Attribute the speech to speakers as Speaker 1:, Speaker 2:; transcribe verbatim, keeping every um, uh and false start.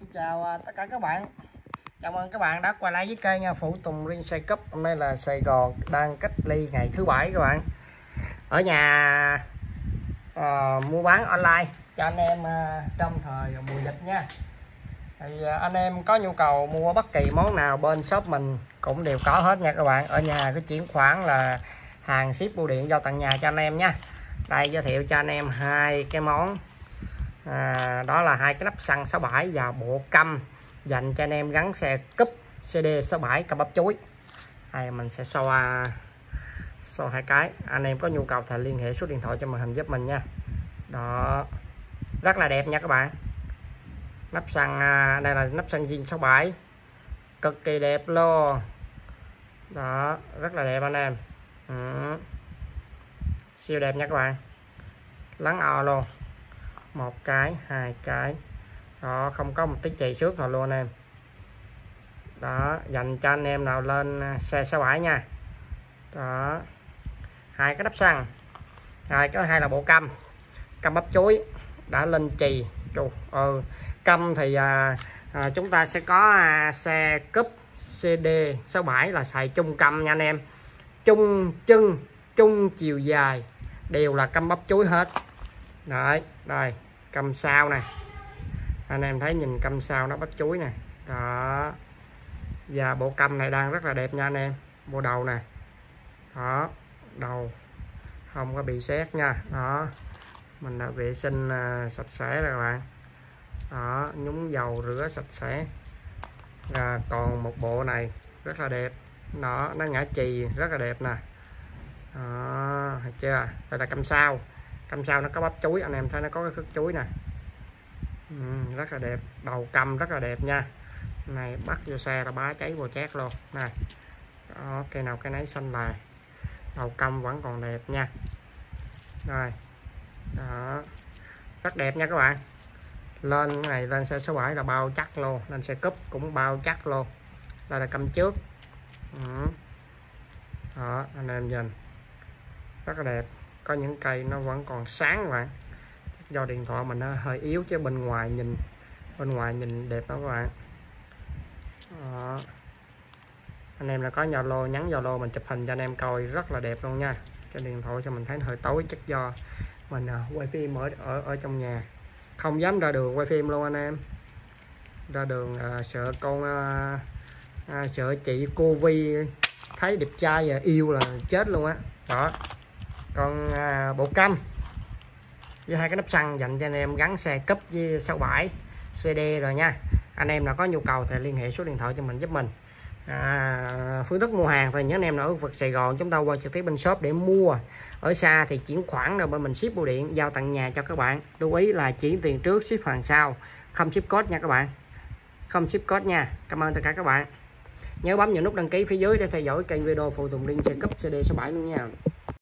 Speaker 1: chào uh, tất cả các bạn. Chào mừng các bạn đã quay lại với kênh nha, Phụ Tùng Riêng Xe Cúp. Hôm nay là Sài Gòn đang cách ly ngày thứ bảy các bạn. Ở nhà uh, mua bán online cho anh em uh, trong thời mùa dịch nha. Thì uh, anh em có nhu cầu mua bất kỳ món nào bên shop mình cũng đều có hết nha các bạn. Ở nhà cái chuyển khoản là hàng ship bưu điện giao tận nhà cho anh em nha. Đây giới thiệu cho anh em hai cái món. À, đó là hai cái nắp xăng sáu bảy và bộ căm dành cho anh em gắn xe cúp xê đê sáu bảy căm bắp chuối. Đây mình sẽ so so hai cái. Anh em có nhu cầu thì liên hệ số điện thoại cho màn hình giúp mình nha. Đó, rất là đẹp nha các bạn. Nắp xăng đây là nắp xăng zin sáu bảy, cực kỳ đẹp luôn. Đó, rất là đẹp anh em. Ừ. Siêu đẹp nha các bạn, lắng o luôn. Một cái, hai cái. Đó, không có một tí chì xước nào luôn anh em. Đó, dành cho anh em nào lên xe sáu bảy nha. Đó, hai cái nắp xăng. Rồi cái hai là bộ căm căm bắp chuối đã lên chì. Chù, ừ. Căm thì à, à, chúng ta sẽ có à, xe cúp xê đê sáu bảy là xài chung căm nha anh em. Chung chân, chung chiều dài đều là căm bắp chuối hết. Đấy, đây căm sau này, anh em thấy nhìn căm sau nó bắp chuối nè. Đó, và bộ căm này đang rất là đẹp nha anh em. Bộ đầu nè, đó, đầu không có bị sét nha. Đó, mình đã vệ sinh uh, sạch sẽ rồi các bạn. Đó, nhúng dầu rửa sạch sẽ. À, còn một bộ này rất là đẹp. Đó, nó ngã chì rất là đẹp nè. Đó, thấy chưa? Đây là căm sau. Căm sau nó có bắp chuối, anh em thấy nó có cái khức chuối nè. Ừ, rất là đẹp. Đầu căm rất là đẹp nha. Này bắt vô xe là bá cháy vô chét luôn nè. Đó, cây nào cái nấy xanh là. Đầu căm vẫn còn đẹp nha. Rồi. Đó, rất đẹp nha các bạn. Lên cái này lên xe số bảy là bao chắc luôn, lên xe cúp cũng bao chắc luôn. Đây là căm trước. Ừ. Đó, anh em nhìn rất là đẹp. Có những cây nó vẫn còn sáng các bạn, do điện thoại mình nó hơi yếu chứ bên ngoài nhìn bên ngoài nhìn đẹp đó các bạn. Đó. Anh em là có Zalo nhắn Zalo mình chụp hình cho anh em coi rất là đẹp luôn nha. Trên điện thoại cho mình thấy nó hơi tối, chắc do mình uh, quay phim ở, ở ở trong nhà, không dám ra đường quay phim luôn anh em. Ra đường uh, sợ con uh, uh, sợ chị cô Vi thấy đẹp trai và yêu là chết luôn á. Đó. Đó, còn à, bộ căm với hai cái nắp xăng dành cho anh em gắn xe cúp với sáu bảy xê đê rồi nha. Anh em nào có nhu cầu thì liên hệ số điện thoại cho mình giúp mình. À, phương thức mua hàng thì những anh em nào ở vực Sài Gòn chúng ta qua trực tiếp bên shop để mua. Ở xa thì chuyển khoản rồi bên mình ship bưu điện giao tận nhà cho các bạn. Lưu ý là chuyển tiền trước ship hàng sau, không ship code nha các bạn, không ship code nha. Cảm ơn tất cả các bạn. Nhớ bấm vào nút đăng ký phía dưới để theo dõi kênh video Phụ Tùng Riêng Xe Cúp xê đê sáu bảy luôn nha.